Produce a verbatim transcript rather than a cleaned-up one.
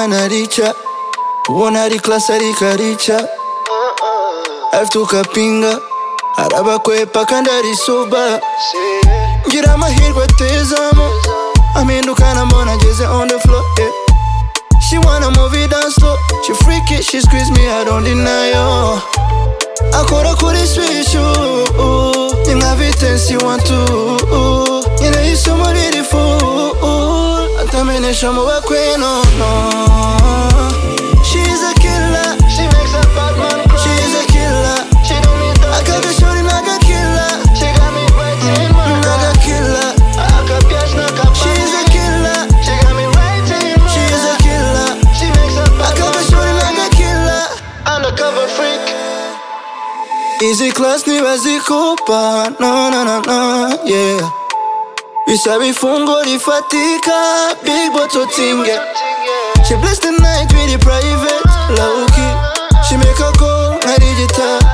umwana rica ubona ari class ariko arica afite ukapinga arabakwepa kandi ari soba ngira amahirwe atezamo amindukana mbona ageze on the floor yeah. She wanna move it down slow. She freak it, she squeeze me, I don't deny her. Akora kuri switch ooh, ninga vitence you want to Yine isomo riri full Atamenesha mu bakwe no no. She's a killer, she makes a bad man cry. She's a killer, she don't need that. Akaga shorty naga killer, she got me right in my naga killer. Akapiash naga bad. She's a killer, she got me right in my. She's a killer, she makes a bad man cry. Naga killer, undercover freak. Easy class ntibazikupa, no no no no, yeah. Bisaba ifungo rifatika, big bottle tinge. She bless the night with the private, low key. She make a call, I digita.